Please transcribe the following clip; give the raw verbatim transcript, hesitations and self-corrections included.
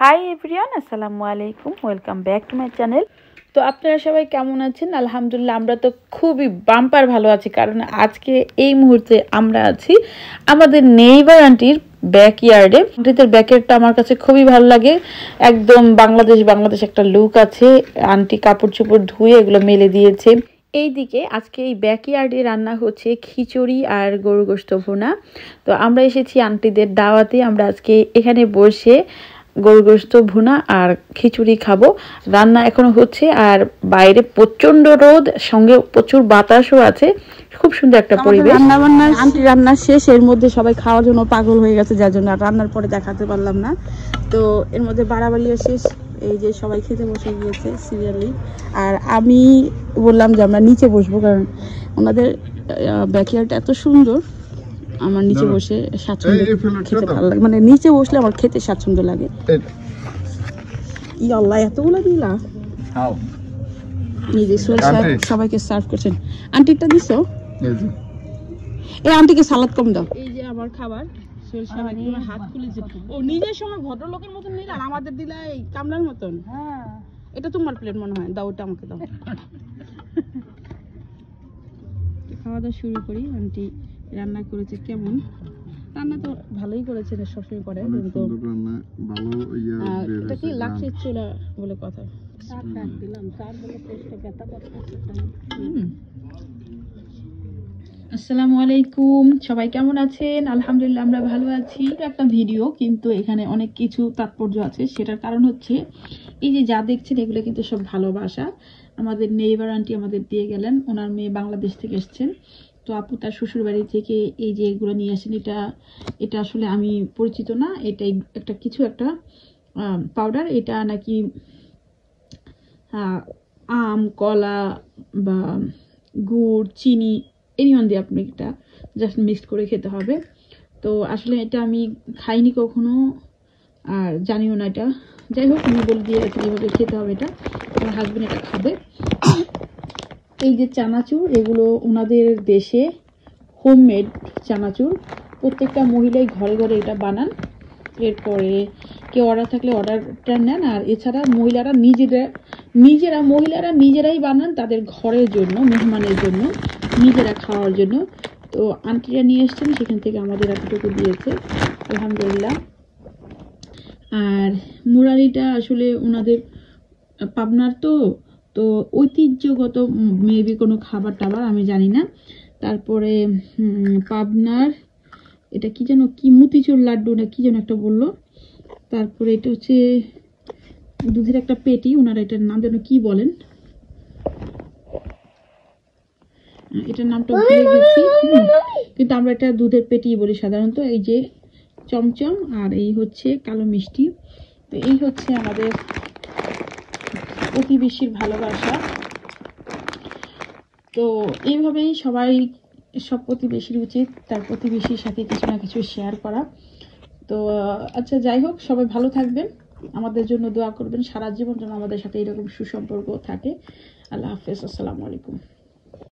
High everyone, আসসালামু আলাইকুম, welcome back to my channel. তো আপনারা সবাই কেমন আছেন? আলহামদুলিল্লাহ আমরা তো খুবই বাম্পার ভালো আছি, কারণ আজকে এই মুহূর্তে আমরা আছি আমাদের নেইবার আন্টির ব্যাকইয়ার্ডে। আন্টিদের ব্যাকইয়ার্ডটা আমার কাছে খুবই ভালো লাগে, একদম বাংলাদেশ বাংলাদেশ একটা লুক আছে। আন্টি কাপড় চোপড় ধুয়ে এগুলো মেলে দিয়েছে। এইদিকে আজকে এই ব্যাকইয়ার্ডে রান্না হচ্ছে খিচুড়ি আর গরু গোশত ভুনা। তো আমরা এসেছি আন্টিদের দাওয়াতে, আমরা আজকে এখানে বসে গরু গোশত ভুনা আর খিচুড়ি খাবো। রান্না এখনো হচ্ছে আর বাইরে প্রচন্ড রোদ, সঙ্গে প্রচুর বাতাসও আছে, খুব সুন্দর একটা পরিবেশ। রান্না বান্না আন্টি রান্না শেষ, এর মধ্যে সবাই খাওয়ার জন্য পাগল হয়ে গেছে, যার জন্য রান্নার পরে দেখাতে পারলাম না। তো এর মধ্যে বাড়াবাড়িও শেষ, এই যে সবাই খেতে বসে গিয়েছে সিরিয়ালি। আর আমি বললাম যে আমরা নিচে বসবো, কারণ ওনাদের ব্যাকইয়ার্ডটা এত সুন্দর, আমার নিচে বসে স্বাচ্ছন্দ্য খেতে ভালো লাগে, মানে নিচে বসলে আমার খেতে স্বাচ্ছন্দ্য লাগে। আল্লাহ এতগুলো দিলা, নিজে সবাইকে সার্ভ করছেন। আন্টিটা দিছো? এই আন্টিকে সালাদ কম দাও। এই যে আমার খাবার, হাত খুলেছে ও নিজের সময় ভদ্রলোকের মতন নিল, আর আমাদের দিলা এই কামলার মতন। এটা তোমার প্লেট মনে হয়, দাও ওটা আমাকে দাও। খাওয়া দাওয়া শুরু করি। আন্টি রান্না করেছে, কেমন রান্না তো ভালোই করেছে, সবসময় করে, কিন্তু এটা কি লাকড়ি চুলা বলে কথা। আসসালামু আলাইকুম, সবাই কেমন আছেন? আলহামদুলিল্লাহ আমরা ভালো আছি। একটা ভিডিও, কিন্তু এখানে অনেক কিছু তাৎপর্য আছে। সেটার কারণ হচ্ছে এই যে যা দেখছেন এগুলো কিন্তু সব ভালোবাসা। আমাদের নেইবার আন্টি আমাদের দিয়ে গেলেন, ওনার মেয়ে বাংলাদেশ থেকে এসছেন। তো আপু তার শ্বশুর বাড়ি থেকে এই যে এগুলো নিয়ে আসেন। এটা এটা আসলে আমি পরিচিত না, এটাই একটা কিছু একটা পাউডার। এটা নাকি আম, কলা বা গুড়, চিনি, এনিওয়ান দিয়ে আপনি এটা জাস্ট মিক্সড করে খেতে হবে। তো আসলে এটা আমি খাইনি কখনো, আর জানিও না এটা। যাই হোক, উনি বলে দিয়ে গেছেন এইভাবে খেতে হবে, এটা আমার হাজবেন্ড এটা খাবে। এই যে চানাচুর, এগুলো ওনাদের দেশে হোমমেড চানাচুর, প্রত্যেকটা মহিলাই ঘরে ঘরে এটা বানান। এরপরে কেউ অর্ডার থাকলে অর্ডারটা নেন, আর এছাড়া মহিলারা নিজেরা নিজেরা মহিলারা নিজেরাই বানান তাদের ঘরের জন্য, মেহমানের জন্য, নিজেরা খাওয়ার জন্য। তো আন্টিরা নিয়ে এসছেন, সেখান থেকে আমাদের এতটুকু দিয়েছে, আলহামদুলিল্লাহ। আর মুরালিটা আসলে ওনাদের পাবনার তো তো ঐতিহ্যগত মেবি কোনো খাবার টাবার, আমি জানি না। তারপরে পাবনার এটা কি যেন, কি মতিচুর লাড্ডু না কি যেন একটা বললো। তারপরে এটা হচ্ছে দুধের একটা পেটি, ওনারা এটার নাম যেন কি বলেন, এটার নামটা ভুলে গেছি, কিন্তু আমরা এটা দুধের পেটি বলি সাধারণত। এই যে চমচম, আর এই হচ্ছে কালো মিষ্টি। তো এই হচ্ছে আমাদের প্রতিবেশীর ভালোবাসা। তো এইভাবেই সবাই, সব প্রতিবেশীর উচিত তার প্রতিবেশীর সাথে কিছু না কিছু শেয়ার করা। তো আচ্ছা, যাই হোক, সবাই ভালো থাকবেন, আমাদের জন্য দোয়া করবেন, সারা জীবন যেন আমাদের সাথে এরকম সুসম্পর্ক থাকে। আল্লাহ হাফেজ, আসসালামু আলাইকুম।